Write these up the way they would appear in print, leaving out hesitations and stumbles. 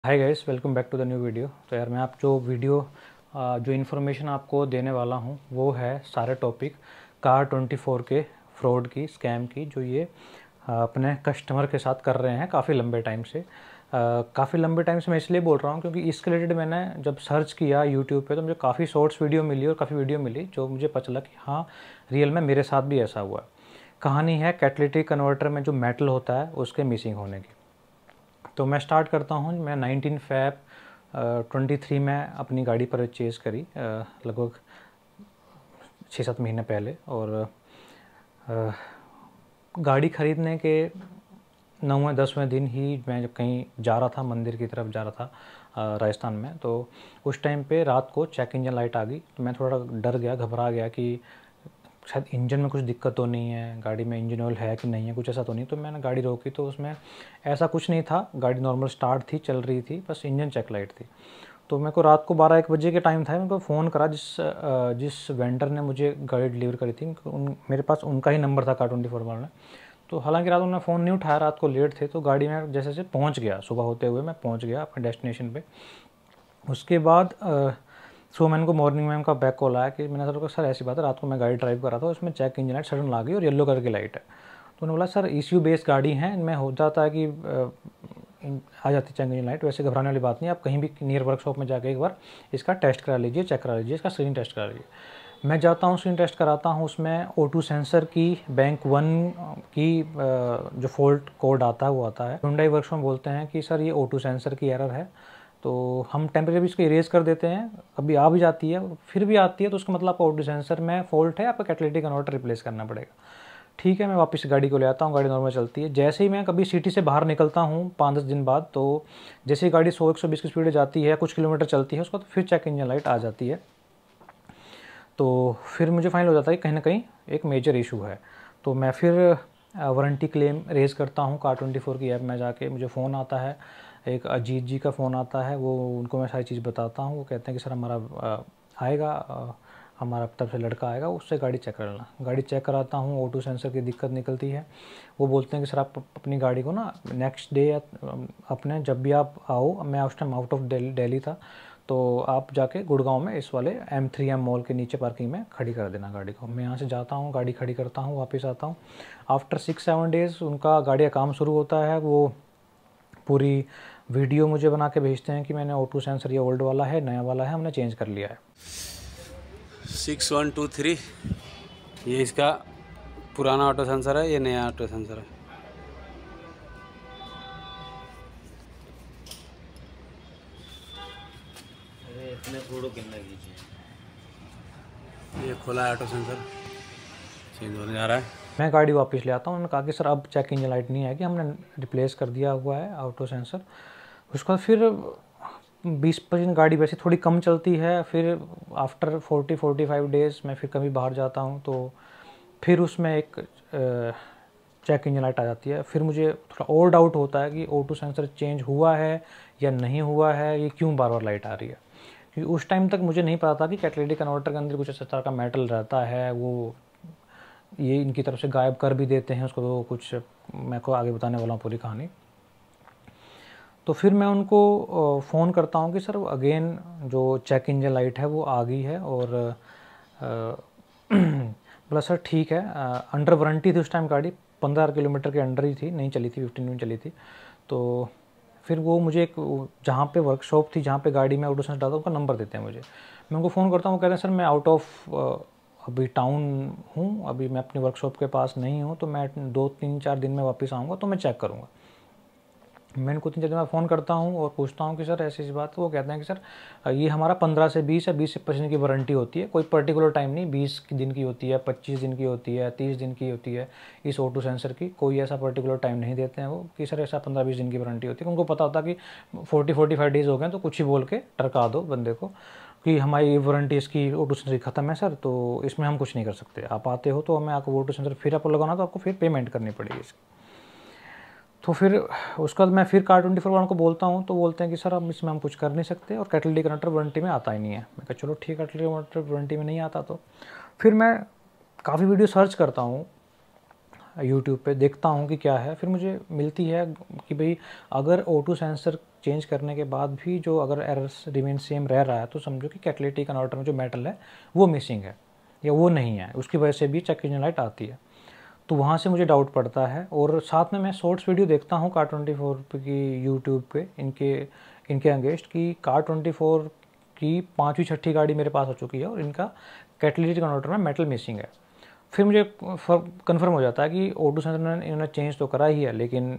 Hi guys, welcome back to the new video. तो यार मैं आप जो इन्फॉर्मेशन आपको देने वाला हूँ वो है सारे टॉपिक कार24 के फ्रॉड की, स्कैम की, जो ये अपने कस्टमर के साथ कर रहे हैं काफ़ी लंबे टाइम से। काफ़ी लंबे टाइम से मैं इसलिए बोल रहा हूँ क्योंकि इसके रिलेटेड मैंने जब सर्च किया यूट्यूब पे तो मुझे काफ़ी शॉर्ट्स वीडियो मिली और काफ़ी वीडियो मिली जो मुझे पता चला कि हाँ, रियल में मेरे साथ भी ऐसा हुआ। कहानी है कैटलिटिक कन्वर्टर में जो मेटल होता है उसके मिसिंग होने की। तो मैं स्टार्ट करता हूँ। मैं 19 फ़ैब 23 में अपनी गाड़ी परचेज़ करी, लगभग 6-7 महीने पहले। और गाड़ी ख़रीदने के 9वें-10वें दिन ही मैं जब कहीं जा रहा था, मंदिर की तरफ जा रहा था राजस्थान में, तो उस टाइम पे रात को चेक इंजन लाइट आ गई। तो मैं थोड़ा डर गया, घबरा गया कि शायद इंजन में कुछ दिक्कत तो नहीं है, गाड़ी में इंजन ऑयल है कि नहीं है, कुछ ऐसा तो नहीं। तो मैंने गाड़ी रोकी तो उसमें ऐसा कुछ नहीं था, गाड़ी नॉर्मल स्टार्ट थी, चल रही थी, बस इंजन चेक लाइट थी। तो मेरे को रात को 12-1 बजे के टाइम था, मेरे को फ़ोन करा जिस वेंडर ने मुझे गाड़ी डिलीवर करी थी। मेरे पास उनका ही नंबर था कार24 वाला ने। तो हालांकि रात उन्होंने फ़ोन नहीं उठाया, रात को लेट थे, तो गाड़ी में जैसे जैसे पहुँच गया, सुबह होते हुए मैं पहुँच गया अपने डेस्टिनेशन पर। उसके बाद सुबह मैंने को मॉर्निंग में उनका बैक कॉल आया कि मैंने सर को, सर ऐसी बात है, रात को मैं गाड़ी ड्राइव कर रहा था, उसमें चेक इंजन लाइट सडन ला गई और येलो कलर की लाइट है। तो उन्होंने बोला सर ईसीयू बेस्ड गाड़ी है, इनमें हो जाता है कि आ जाती चेक इंजन लाइट, वैसे घबराने वाली बात नहीं, आप कहीं भी नियर वर्कशॉप में जाकर एक बार इसका टेस्ट करा लीजिए, चेक करा लीजिए, इसका स्क्रीन टेस्ट करा लीजिए। मैं जाता हूँ, स्क्रीन टेस्ट कराता हूँ, उसमें O2 सेंसर की बैंक 1 की जो फॉल्ट कोड आता है वो आता है। हुंडई वर्कशॉप बोलते हैं कि सर ये O2 सेंसर की एरर है, तो हम टेम्परेरी इसको इरेज कर देते हैं। कभी आ भी जाती है, फिर भी आती है, तो उसका मतलब आपका O2 सेंसर में फॉल्ट है, आपका कैटलिटिक कन्वर्टर रिप्लेस करना पड़ेगा। ठीक है, मैं वापस गाड़ी को ले आता हूँ, गाड़ी नॉर्मल चलती है। जैसे ही मैं कभी सिटी से बाहर निकलता हूँ 5-10 दिन बाद, तो जैसे ही गाड़ी 100-120 की स्पीड जाती है, कुछ किलोमीटर चलती है, उसका तो फिर चेक इंजन लाइट आ जाती है। तो फिर मुझे फाइनल हो जाता है कि कहीं ना कहीं एक मेजर इशू है। तो मैं फिर वारंटी क्लेम रेज़ करता हूँ कार24 की ऐप में जाके। मुझे फ़ोन आता है, एक अजीत जी का फ़ोन आता है, वो उनको मैं सारी चीज़ बताता हूँ। वो कहते हैं कि सर हमारा आएगा, हमारा तरफ से लड़का आएगा, उससे गाड़ी चेक कर लेना। गाड़ी चेक कराता हूँ, O2 सेंसर की दिक्कत निकलती है। वो बोलते हैं कि सर आप अपनी गाड़ी को ना नेक्स्ट डे अपने जब भी आप आओ, मैं उस टाइम आउट ऑफ दिल्ली था, तो आप जाके गुड़गांव में इस वाले M3M मॉल के नीचे पार्किंग में खड़ी कर देना गाड़ी को। मैं यहाँ से जाता हूँ, गाड़ी खड़ी करता हूँ, वापस आता हूँ। आफ्टर 6-7 डेज़ उनका गाड़ी का काम शुरू होता है। वो पूरी वीडियो मुझे बना के भेजते हैं कि मैंने O2 सेंसर ये ओल्ड वाला है, नया वाला है, हमने चेंज कर लिया है। 6123 ये इसका पुराना ऑटो सेंसर है, ये नया ऑटो सेंसर है। ये खोला है ऑटो सेंसर, चेंज होने जा रहा है। मैं गाड़ी वापस ले आता हूँ। उन्होंने कहा कि सर अब चेक इंजन लाइट नहीं आएगी, हमने रिप्लेस कर दिया हुआ है ऑटो सेंसर। उसके बाद फिर 20-25 गाड़ी वैसे थोड़ी कम चलती है। फिर आफ्टर 40-45 डेज़ मैं फिर कभी बाहर जाता हूँ, तो फिर उसमें एक चेक इंजन लाइट आ जाती है। फिर मुझे थोड़ा और डाउट होता है कि O2 सेंसर चेंज हुआ है या नहीं हुआ है, ये क्यों बार बार लाइट आ रही है। क्योंकि उस टाइम तक मुझे नहीं पता था कि कैटलिटिक कन्वर्टर के अंदर कुछ इस तरह का मेटल रहता है, वो ये इनकी तरफ से गायब कर भी देते हैं उसको। तो कुछ मैं को आगे बताने वाला हूँ पूरी कहानी। तो फिर मैं उनको फ़ोन करता हूँ कि सर अगेन जो चेक इंजन लाइट है वो आ गई है। और बोला सर ठीक है, अंडर वारंटी थी उस टाइम गाड़ी, 15 किलोमीटर के अंडर ही थी, नहीं चली थी, 15 मिनट चली थी। तो फिर वो मुझे एक जहाँ पे वर्कशॉप थी, जहाँ पे गाड़ी में ऑटो सेंसर डालता उनका नंबर देते हैं मुझे। मैं उनको फ़ोन करता हूँ, वो कहते हैं सर मैं आउट ऑफ अभी टाउन हूँ, अभी मैं अपनी वर्कशॉप के पास नहीं हूँ, तो मैं 2-3-4 दिन में वापस आऊँगा, तो मैं चेक करूँगा। मैं इनको 3-4 दिन में फ़ोन करता हूँ और पूछता हूँ कि सर ऐसी ऐसी बात। तो वो कहते हैं कि सर ये हमारा 15 से 20 या 20 से 25 दिन की वारंटी होती है, कोई पर्टिकुलर टाइम नहीं, 20 दिन की होती है, 25 दिन की होती है, 30 दिन की होती है। इस O2 सेंसर की कोई ऐसा पर्टिकुलर टाइम नहीं देते हैं वो कि सर ऐसा 15-20 दिन की वारंटी होती है। उनको पता होता कि 40-45 डेज़ हो गए तो कुछ ही बोल के टरका दो बंदे को कि हमारी वारंटी इसकी O2 सेंसर की ख़त्म है सर, तो इसमें हम कुछ नहीं कर सकते। आप आते हो तो हमें आपको O2 सेंसर फिर आपको लगाना, तो आपको फिर पेमेंट करनी पड़ेगी इसकी। तो फिर उसके बाद मैं फिर कार24 वालों को बोलता हूँ, तो बोलते हैं कि सर अब इसमें हम कुछ कर नहीं सकते और कैटलिटिक कन्वर्टर वारंटी में आता ही नहीं है। मैं कहा चलो ठीक है, कैटलिटिक कन्वर्टर वारंटी में नहीं आता। तो फिर मैं काफ़ी वीडियो सर्च करता हूँ, यूट्यूब पे देखता हूँ कि क्या है, फिर मुझे मिलती है कि भाई अगर O2 सेंसर चेंज करने के बाद भी जो अगर एरर्स रिमेन सेम रह रहा है तो समझो कि कैटलिटिक कन्वर्टर में जो मेटल है वो मिसिंग है या वो नहीं है, उसकी वजह से भी चेक इंजन लाइट आती है। तो वहाँ से मुझे डाउट पड़ता है। और साथ में मैं शॉर्ट्स वीडियो देखता हूँ कार24 की यूट्यूब पे इनके अगेंस्ट कि कार24 की 5वीं 6ठी गाड़ी मेरे पास आ चुकी है और इनका कैटलिटिक कन्वर्टर में मेटल मिसिंग है। फिर मुझे कंफर्म हो जाता है कि O2 सेंसर इन्होंने चेंज तो करा ही है, लेकिन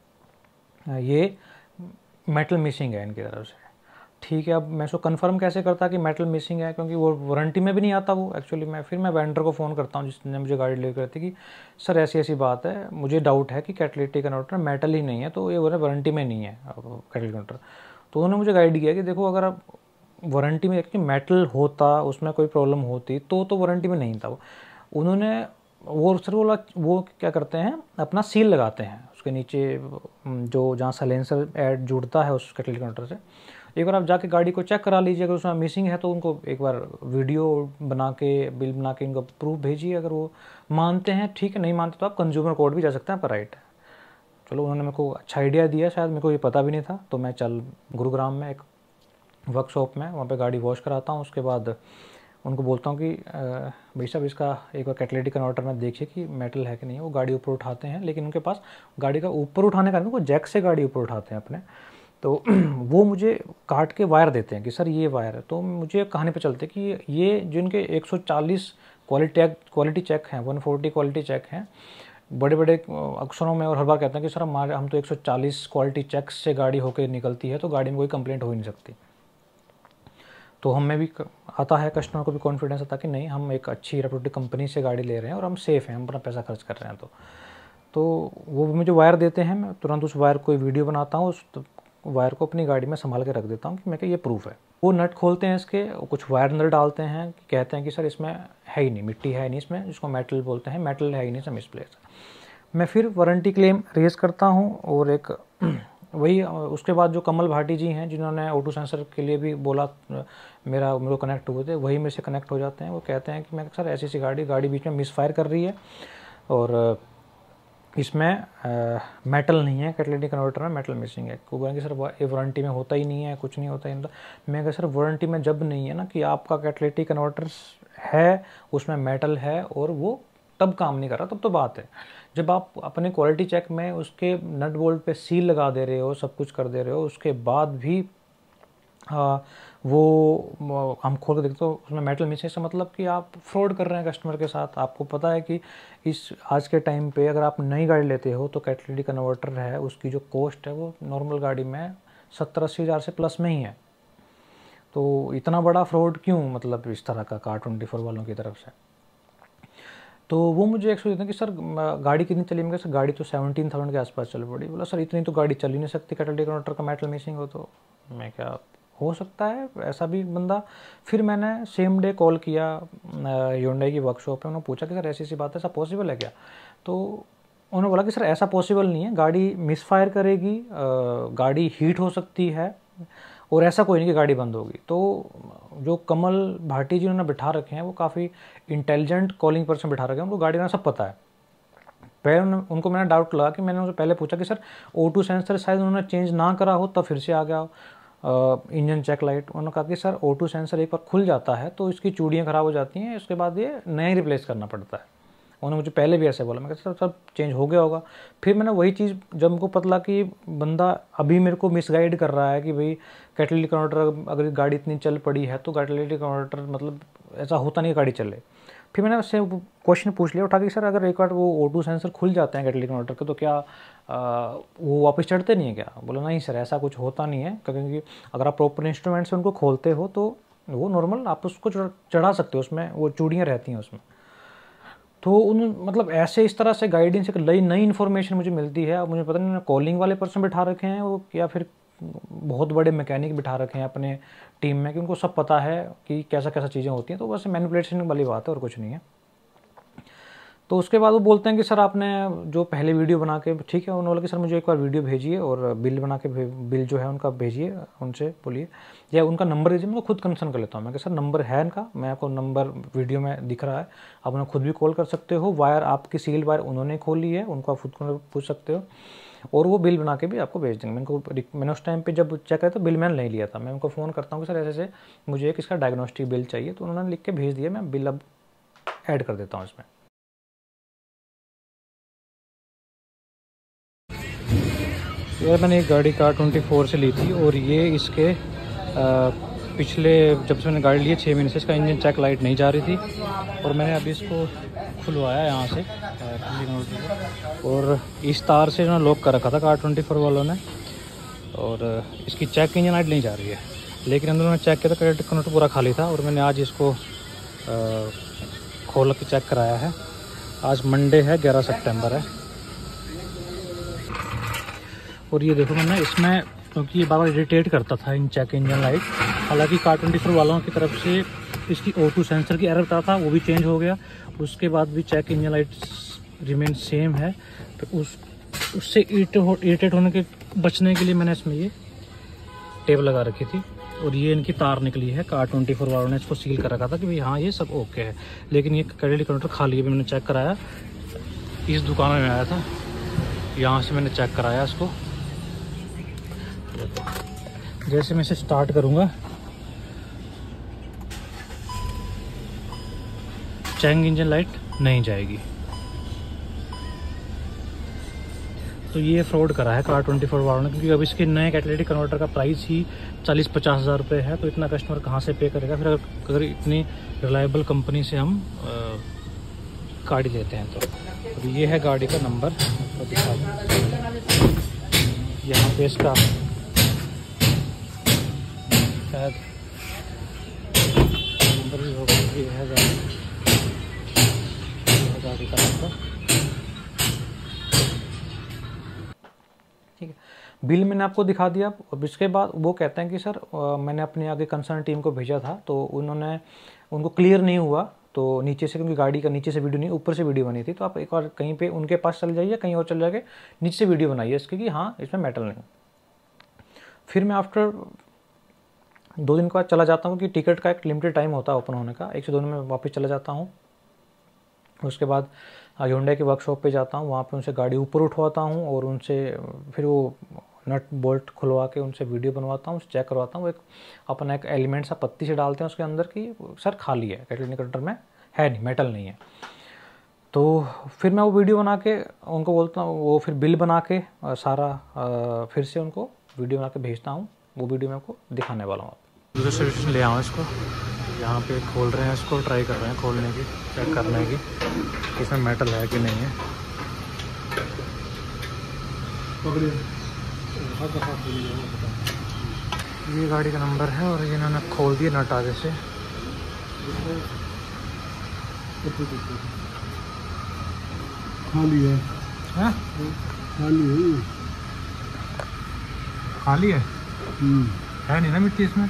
ये मेटल मिसिंग है इनकी तरफ से। ठीक है, अब मैं इसको कंफर्म कैसे करता कि मेटल मिसिंग है, क्योंकि वो वारंटी में भी नहीं आता वो एक्चुअली। मैं वेंडर को फ़ोन करता हूँ जिसने मुझे गाड़ी लेकर थी कि सर ऐसी ऐसी बात है, मुझे डाउट है कि कैटलिटिक कन्वर्टर मेटल ही नहीं है, तो ये वारंटी में नहीं है कैटलिटिक कन्वर्टर। तो उन्होंने मुझे गाइड किया कि देखो अगर आप वारंटी में कि मेटल होता, उसमें कोई प्रॉब्लम होती तो वारंटी में नहीं था वो। उन्होंने वो सर वो क्या करते हैं, अपना सील लगाते हैं उसके नीचे जो जहाँ साइलेंसर ऐड जुड़ता है उस कैटलिटिक कन्वर्टर से। एक बार आप जाके गाड़ी को चेक करा लीजिए, अगर उसमें मिसिंग है तो उनको एक बार वीडियो बना के बिल बना के इनको प्रूफ भेजिए। अगर वो मानते हैं ठीक है, नहीं मानते तो आप कंज्यूमर कोर्ट भी जा सकते हैं, आपका राइट है। चलो उन्होंने मेरे को अच्छा आइडिया दिया, शायद मेरे को ये पता भी नहीं था। तो मैं चल गुरुग्राम में एक वर्कशॉप में वहाँ पे गाड़ी वॉश कराता हूँ, उसके बाद उनको बोलता हूँ कि भाई साहब इसका एक बार कैटलिटिक कन्वर्टर में देखिए कि मेटल है कि नहीं है। वो गाड़ी ऊपर उठाते हैं, लेकिन उनके पास गाड़ी का ऊपर उठाने का नहीं, वो जैक से गाड़ी ऊपर उठाते हैं अपने। तो वो मुझे काट के वायर देते हैं कि सर ये वायर है। तो मुझे कहानी पे चलते कि ये जिनके 140 क्वालिटी चेक हैं, 140 क्वालिटी चेक हैं बड़े बड़े अक्षरों में, और हर बार कहते हैं कि सर हम तो 140 क्वालिटी चेक से गाड़ी होकर निकलती है, तो गाड़ी में कोई कंप्लेंट हो ही नहीं सकती। तो हमें भी आता है, कस्टमर को भी कॉन्फिडेंस आता कि नहीं, हम एक अच्छी रेप्यूटेड कंपनी से गाड़ी ले रहे हैं और हम सेफ़ हैं, हम अपना पैसा खर्च कर रहे हैं। तो वो मुझे वायर देते हैं, मैं तुरंत उस वायर को वीडियो बनाता हूँ, उस वायर को अपनी गाड़ी में संभाल के रख देता हूँ कि मैं ये प्रूफ है। वो नट खोलते हैं इसके, कुछ वायर अंदर डालते हैं, कहते हैं कि सर इसमें है ही नहीं, मिट्टी है ही नहीं इसमें, जिसको मेटल बोलते हैं, मेटल है ही नहीं, सब मिसप्लेस है। मैं फिर वारंटी क्लेम रेज करता हूँ। और एक वही उसके बाद जो कमल भाटी जी हैं जिन्होंने O2 सेंसर के लिए भी बोला, मेरे को कनेक्ट हुए थे, वही मेरे से कनेक्ट हो जाते हैं। वो कहते हैं कि मैं सर ऐसी गाड़ी बीच में मिसफायर कर रही है और इसमें मेटल नहीं है, कैटलिटिक कन्वर्टर में मेटल मिसिंग है। वो बोलेंगे सर ये वारंटी में होता ही नहीं है, कुछ नहीं होता है। मैं कहा सर वारंटी में जब नहीं है ना कि आपका कैटलिटिक कन्वर्टर है, उसमें मेटल है और वो तब काम नहीं कर रहा, तब तो बात है। जब आप अपने क्वालिटी चेक में उसके नट बोल्ट पे सील लगा दे रहे हो, सब कुछ कर दे रहे हो, उसके बाद भी वो हम खोल के देखते तो उसमें मेटल मिसिंग से मतलब कि आप फ्रॉड कर रहे हैं कस्टमर के साथ। आपको पता है कि इस आज के टाइम पे अगर आप नई गाड़ी लेते हो तो कैटलिटिक कन्वर्टर है, उसकी जो कॉस्ट है वो नॉर्मल गाड़ी में 70-80 हज़ार से प्लस में ही है। तो इतना बड़ा फ्रॉड क्यों, मतलब इस तरह का कार24 वालों की तरफ से। तो वो मुझे एक्सक्यूज देते हैं कि सर गाड़ी कितनी चली। मैं सर गाड़ी तो 17,000 के आसपास चल पड़ी। बोला सर इतनी तो गाड़ी चल ही नहीं सकती, कैटलिटिक कन्वर्टर का मेटल मिसिंग हो तो। मैं क्या हो सकता है ऐसा भी बंदा। फिर मैंने सेम डे कॉल किया Hyundai की वर्कशॉप पे, उन्होंने पूछा कि सर ऐसी सी बात है, ऐसा पॉसिबल है क्या। तो उन्होंने बोला कि सर ऐसा पॉसिबल नहीं है, गाड़ी मिसफायर करेगी, गाड़ी हीट हो सकती है और ऐसा कोई नहीं कि गाड़ी बंद होगी। तो जो कमल भाटी जी उन्होंने बिठा रखे हैं वो काफ़ी इंटेलिजेंट कॉलिंग पर्सन बिठा रखे हैं, उनको गाड़ी का सब पता है। पहले उनको मैंने डाउट लगा कि मैंने उनसे पहले पूछा कि सर O2 सेंसर शायद उन्होंने चेंज ना करा हो तब फिर से आ गया हो इंजन चेक लाइट। उन्होंने कहा कि सर O2 सेंसर एक बार खुल जाता है तो इसकी चूड़ियाँ ख़राब हो जाती हैं, उसके बाद ये नया रिप्लेस करना पड़ता है। उन्होंने मुझे पहले भी ऐसे बोला। मैं कहता सर सब चेंज हो गया होगा। फिर मैंने वही चीज़ जब हमको पता लगा कि बंदा अभी मेरे को मिसगाइड कर रहा है कि भाई कैटलिटिक कन्वर्टर अगर गाड़ी इतनी चल पड़ी है तो कैटलिटिक कन्वर्टर मतलब ऐसा होता नहीं गाड़ी चले। फिर मैंने उससे क्वेश्चन पूछ लिया उठा कि सर अगर एक बार वो O2 सेंसर खुल जाते हैं कैटलिटिक कन्वर्टर के तो क्या वो वापस चढ़ते नहीं है क्या। बोला नहीं सर ऐसा कुछ होता नहीं है, क्योंकि अगर आप प्रॉपर इंस्ट्रूमेंट से उनको खोलते हो तो वो नॉर्मल आप उसको चढ़ा सकते हो, उसमें वो चूड़ियाँ रहती हैं उसमें। तो उन मतलब ऐसे इस तरह से गाइडेंस एक नई इन्फॉर्मेशन मुझे मिलती है। अब मुझे पता नहीं कॉलिंग वाले पर्सन बिठा रखे हैं वो या फिर बहुत बड़े मैकेनिक बिठा रखे हैं अपने टीम में कि उनको सब पता है कि कैसा कैसा चीज़ें होती हैं। तो बस मैनिपुलेशन वाली बात है और कुछ नहीं है। तो उसके बाद वो बोलते हैं कि सर आपने जो पहले वीडियो बना के, ठीक है, उन्होंने बोला कि सर मुझे एक बार वीडियो भेजिए और बिल बना के बिल जो है उनका भेजिए, उनसे बोलिए या उनका नंबर दीजिए, मैं खुद कंसर्न कर लेता हूँ। मैं कहा सर नंबर है इनका, मैं आपको नंबर वीडियो में दिख रहा है, आप उन्हें खुद भी कॉल कर सकते हो, वायर आपकी सील वायर उन्होंने खोली है, उनको आप खुद को पूछ सकते हो, और वो बिल बना के भी आपको भेज देंगे। मैंने उस टाइम पे जब चेक किया तो बिल मैंने नहीं लिया था, मैं उनको फ़ोन करता हूँ कि सर ऐसे ऐसे मुझे एक इसका डायग्नोस्टिक बिल चाहिए, तो उन्होंने लिख के भेज दिया, मैं बिल अब ऐड कर देता हूँ इसमें। यार मैंने एक गाड़ी कार24 से ली थी और ये इसके पिछले जब से मैंने गाड़ी ली है 6 महीने से इसका इंजन चेक लाइट नहीं जा रही थी, और मैंने अभी इसको खुलवाया यहाँ से और इस तार से जो लॉक कर रखा था कार24 वालों ने, और इसकी चेक इंजन लाइट नहीं जा रही है। लेकिन अंदर मैंने चेक किया था, कैटेलिटिक कन्वर्टर पूरा खाली था, और मैंने आज इसको खोल के चेक कराया है। आज मंडे है, 11 सितंबर है। और ये देखो मैंने इसमें, क्योंकि ये बार बार इरिटेट करता था इन चेक इंजन लाइट, हालांकि कार24 वालों की तरफ से इसकी O2 सेंसर की एरर था, वो भी चेंज हो गया, उसके बाद भी check engine light remain same है। तो उससे इरिटेट होने के बचने के लिए मैंने इसमें ये टेप लगा रखी थी, और ये इनकी तार निकली है, कार24 वालों ने इसको सील कर रखा था कि भाई हाँ ये सब ओके है। लेकिन ये कैटेलिटिक कन्वर्टर खाली है। मैंने चेक कराया, इस दुकान में आया था, यहाँ से मैंने चेक कराया इसको। जैसे मैं इसे स्टार्ट करूँगा, चेक इंजन लाइट नहीं जाएगी। तो ये फ्रॉड करा है कार24 वालों ने, क्योंकि अब इसके नए कैटेलिटिक कन्वर्टर का प्राइस ही 40-50 हज़ार रुपये है। तो इतना कस्टमर कहाँ से पे करेगा फिर, अगर इतनी रिलायबल कंपनी से हम गाड़ी लेते हैं तो ये है गाड़ी का नंबर, यहाँ पे इसका शायद नंबर भी होगा, ये है गाड़ी का नंबर, ठीक है। बिल मैंने आपको दिखा दिया। अब इसके बाद वो कहते हैं कि सर मैंने अपने आगे कंसर्न टीम को भेजा था, तो उनको क्लियर नहीं हुआ, तो नीचे से, क्योंकि गाड़ी का नीचे से वीडियो नहीं ऊपर से वीडियो बनी थी, तो आप एक बार कहीं पे उनके पास चले जाइए, कहीं और चले जाके नीचे से वीडियो बनाइए इसकी कि हाँ इसमें मेटल नहीं। फिर मैं आफ्टर 2 दिन के बाद चला जाता हूँ, कि टिकट का एक लिमिटेड टाइम होता है ओपन होने का, 1 से 2 दिन में वापस चला जाता हूँ। उसके बाद Hyundai की वर्कशॉप पे जाता हूँ, वहाँ पे उनसे गाड़ी ऊपर उठवाता हूँ और उनसे फिर वो नट बोल्ट खुलवा के उनसे वीडियो बनवाता हूँ, चेक करवाता हूँ। एक अपना एक एलिमेंट सा पत्ती से डालते हैं उसके अंदर की सर खाली है, कैटेलिटिक कन्वर्टर में है नहीं, मेटल नहीं है। तो फिर मैं वो वीडियो बना के उनको बोलता हूँ, वो फिर बिल बना के सारा फिर से उनको वीडियो बना के भेजता हूँ। वो वीडियो मैं आपको दिखाने वाला हूँ। दूसरे सर्विस ले आऊँ इसको, यहाँ पे खोल रहे हैं इसको, ट्राई कर रहे हैं खोलने की, चेक करने की कि इसमें मेटल है कि नहीं है। ये गाड़ी का नंबर है और ये इन्होंने खोल दिया नट आगे से। खाली है, खाली है, खाली है, है नहीं ना मिट्टी इसमें,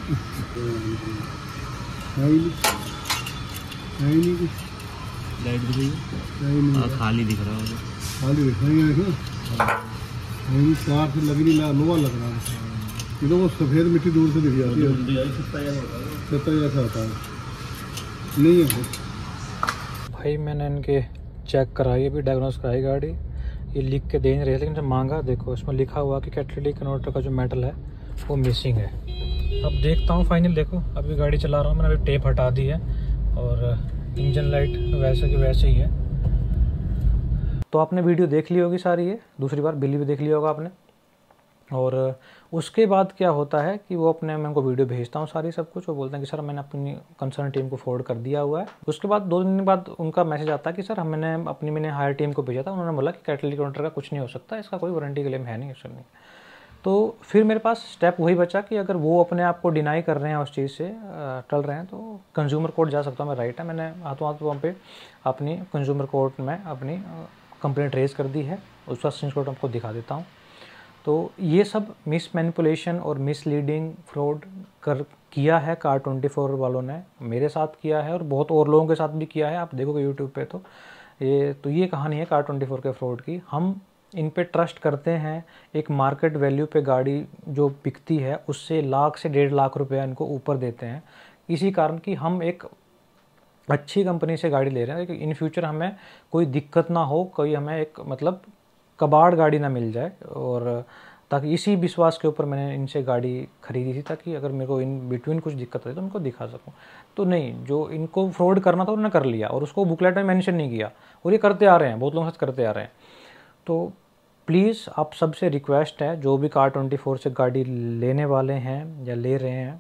नहीं कुछ लाइट दिख रही है, खाली दिख रहा है, खाली देखो कार से लग नहीं, लोहा लग रहा है। ये तो वो सफ़ेद मिट्टी दूर से दिख जाती है, सत्ता ऐसा होता है नहीं है भाई। मैंने इनके चेक कराई, अभी डायग्नोस कराई गाड़ी, ये लिख के दे नहीं रहे, लेकिन जब मांगा देखो इसमें लिखा हुआ कि कैटेलिटिक कन्वर्टर का जो मेटल है वो मिसिंग है। अब देखता हूँ फाइनल, देखो अभी गाड़ी चला रहा हूँ, मैंने अभी टेप हटा दी है और इंजन लाइट वैसे की वैसे ही है। तो आपने वीडियो देख ली होगी सारी, ये दूसरी बार बिल भी देख लिया होगा आपने। और उसके बाद क्या होता है कि वो मैं उनको वीडियो भेजता हूँ सारी सब कुछ, वो बोलते हैं कि सर मैंने अपनी कंसर्न टीम को फॉरवर्ड कर दिया हुआ है। उसके बाद 2 दिन बाद उनका मैसेज आता है कि सर मैंने हायर टीम को भेजा था, उन्होंने बोला कि कैटेलिटिक कन्वर्टर का कुछ नहीं हो सकता, इसका कोई वारंटी क्लेम है नहीं, ऐसा नहीं। तो फिर मेरे पास स्टेप वही बचा कि अगर वो अपने आप को डिनाई कर रहे हैं, उस चीज़ से टल रहे हैं, तो कंज्यूमर कोर्ट जा सकता हूँ मैं, राइट है। मैंने हाथों हाथ वहाँ पे अपनी कंज्यूमर कोर्ट में अपनी कंप्लेंट रेज कर दी है, उसका स्क्रीनशॉट आपको दिखा देता हूँ। तो ये सब मिस मैनिपुलेशन और मिसलीडिंग फ्रॉड किया है कार24 वालों ने, मेरे साथ किया है और बहुत और लोगों के साथ भी किया है। आप देखोगे यूट्यूब पे तो ये कहानी है कार24 के फ्रॉड की। हम इन पे ट्रस्ट करते हैं, एक मार्केट वैल्यू पे गाड़ी जो बिकती है उससे लाख से 1.5 लाख रुपया इनको ऊपर देते हैं, इसी कारण कि हम एक अच्छी कंपनी से गाड़ी ले रहे हैं कि इन फ्यूचर हमें कोई दिक्कत ना हो, कोई हमें एक मतलब कबाड़ गाड़ी ना मिल जाए। और ताकि इसी विश्वास के ऊपर मैंने इनसे गाड़ी खरीदी थी, ताकि अगर मेरे को इन बिटवीन कुछ दिक्कत है तो उनको दिखा सकूं। तो नहीं, जो इनको फ्रॉड करना था उन्होंने कर लिया और उसको बुकलेट में मेंशन नहीं किया, और ये करते आ रहे हैं, बहुत लोगों के साथ करते आ रहे हैं। तो प्लीज़ आप सबसे रिक्वेस्ट है, जो भी कार24 से गाड़ी लेने वाले हैं या ले रहे हैं,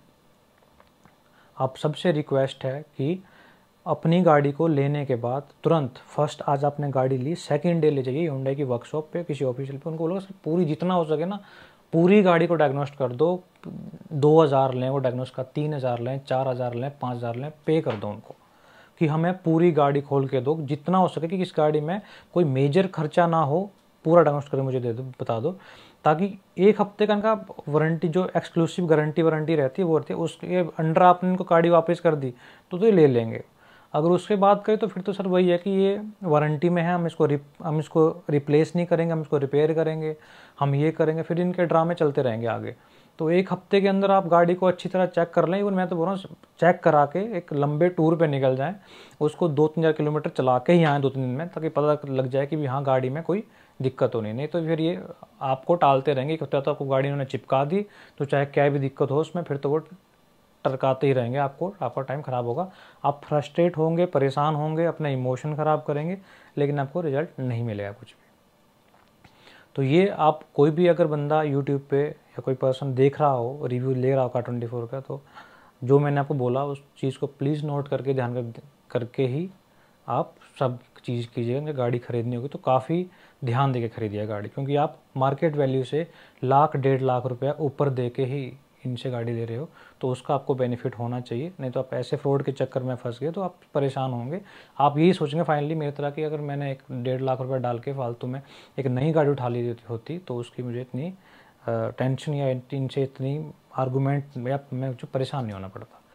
आप सबसे रिक्वेस्ट है कि अपनी गाड़ी को लेने के बाद तुरंत फर्स्ट आज आपने गाड़ी ली, सेकंड डे ले जाइए हुंडई की वर्कशॉप पे, किसी ऑफिशियल पे, उनको बोलो सर पूरी जितना हो सके ना पूरी गाड़ी को डायग्नोस्ट कर दो। 2000 लें वो डायग्नोस्ट का, 3000 लें, 4000 लें, 5000 लें, पे कर दो उनको कि हमें पूरी गाड़ी खोल के दो, जितना हो सके कि इस गाड़ी में कोई मेजर खर्चा ना हो, पूरा डायग्नोस्ट करके मुझे दे दो, बता दो, ताकि 1 हफ्ते का इनका वारंटी जो एक्सक्लूसिव गारंटी रहती है वो रहती है, उसके अंडर आपने इनको गाड़ी वापस कर दी तो ये ले लेंगे। अगर उसके बाद करें तो फिर तो सर वही है कि ये वारंटी में है, हम इसको रिप्लेस नहीं करेंगे, हम इसको रिपेयर करेंगे, हम ये करेंगे, फिर इनके ड्रामे चलते रहेंगे आगे। तो 1 हफ्ते के अंदर आप गाड़ी को अच्छी तरह चेक कर लें। इवन मैं तो बोल रहा हूँ चेक करा के एक लंबे टूर पे निकल जाएं, उसको 2-3 हज़ार किलोमीटर चला के ही आएँ 2-3 दिन में, ताकि पता लग जाए कि हाँ गाड़ी में कोई दिक्कत होनी नहीं। तो फिर ये आपको टालते रहेंगे। एक हफ्ते तो आपको गाड़ी उन्होंने चिपका दी, तो चाहे क्या भी दिक्कत हो उसमें, फिर तो वो टरकाते ही रहेंगे, आपका टाइम ख़राब होगा, आप फ्रस्ट्रेट होंगे, परेशान होंगे, अपना इमोशन ख़राब करेंगे, लेकिन आपको रिजल्ट नहीं मिलेगा कुछ भी। तो ये आप कोई भी अगर बंदा यूट्यूब पे या कोई पर्सन देख रहा हो, रिव्यू ले रहा हो कार24 का, तो जो मैंने आपको बोला उस चीज़ को प्लीज़ नोट करके ध्यान करके ही आप सब चीज़ कीजिएगा। जब गाड़ी खरीदनी होगी तो काफ़ी ध्यान देके खरीदिए गाड़ी, क्योंकि आप मार्केट वैल्यू से लाख 1.5 लाख रुपया ऊपर दे के ही इनसे गाड़ी ले रहे हो, तो उसका आपको बेनिफिट होना चाहिए। नहीं तो आप ऐसे फ्रॉड के चक्कर में फंस गए तो आप परेशान होंगे। आप यही सोचेंगे फाइनली मेरी तरह कि अगर मैंने एक 1.5 लाख रुपया डाल के फालतू में एक नई गाड़ी उठा ली होती तो उसकी मुझे इतनी टेंशन या इनसे इतनी आर्गूमेंट या मैं जो परेशान नहीं होना पड़ता।